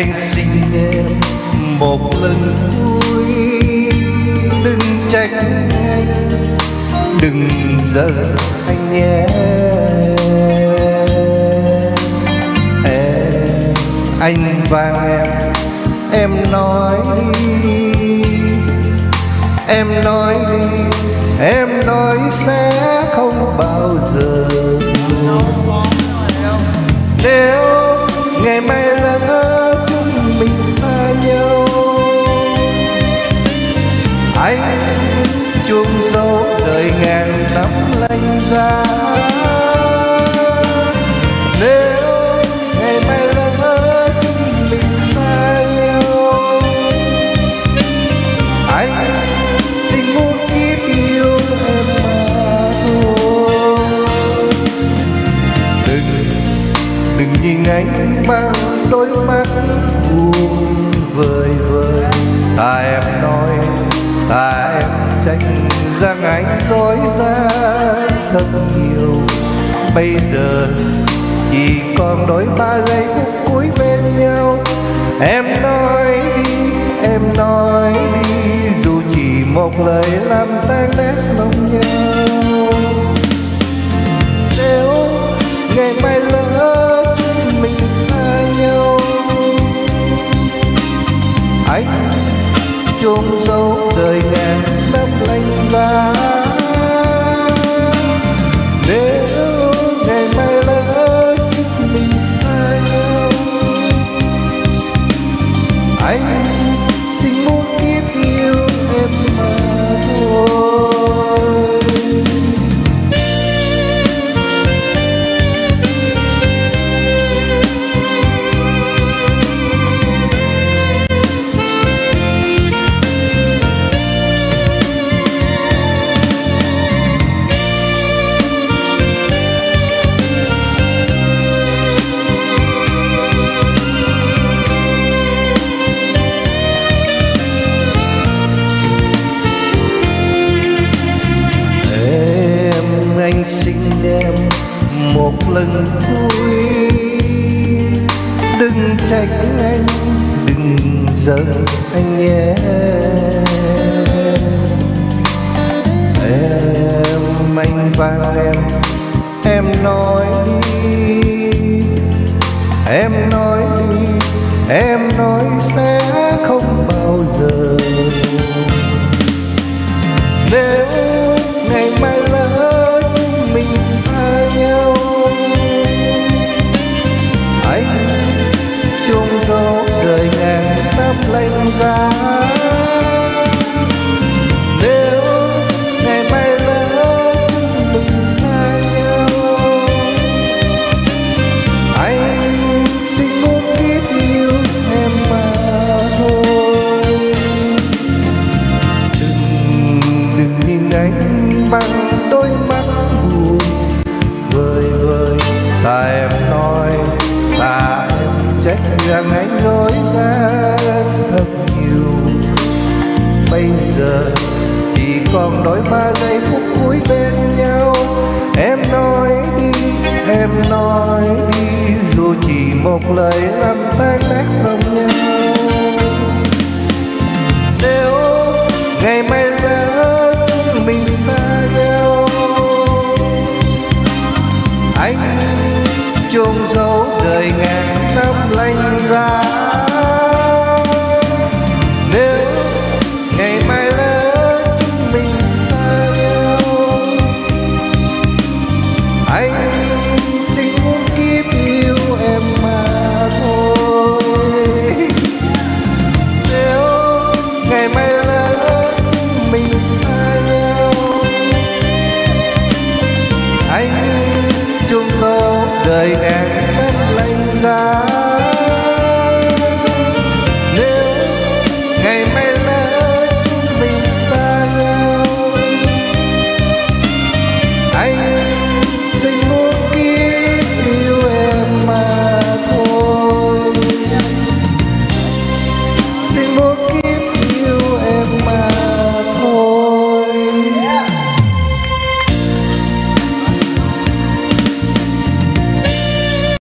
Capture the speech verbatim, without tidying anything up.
anh xin em một lần cuối, đừng trách anh, đừng giận anh nhé. Em, anh và em, em nói đi, em nói đi, em nói sẽ không bao giờ. Nếu ngày mai lỡ chúng mình xa nhau, anh chung dấu đời ngàn năm lanh ra. Nếu ngày mai lỡ chúng mình xa nhau, anh xin muốn kiếp yêu em mà thôi. Đừng, đừng nhìn anh bằng đôi mắt buồn vời vời. Ta em nói, ta em trách rằng anh dối gian thật nhiều. Bây giờ chỉ còn đôi ba giây phút cuối bên nhau. Em nói đi, em nói đi, dù chỉ một lời làm tan nét lòng nhau. Nếu ngày mai lỡ chúng mình xa nhau, anh chôn dấu đời ngàn năm lanh giá. Nếu ngày mai lỡ chúng mình xa nhau, anh xin muốn kiếp yêu em mà thôi. Anh xin em một lần cuối, đừng trách anh, đừng giận anh nhé. Em, anh và em, em nói đi, em nói đi, em nói sẽ không bao giờ. Nếu ngày mai lỡ mình xa nhau, anh chung dấu đời ngàn năm lanh giá. Nếu ngày mai lỡ mình xa nhau, anh xin muốn kiếp yêu em mà thôi. Đừng, đừng nhìn anh bằng đôi mắt buồn vời vời. Ta em nói, ta em trách rằng anh nói ra thật nhiều. Bây giờ chỉ còn đôi ba giây phút cuối bên nhau. Em nói đi, em nói đi, dù chỉ một lời làm tan nát lòng nhau. Nếu ngày mai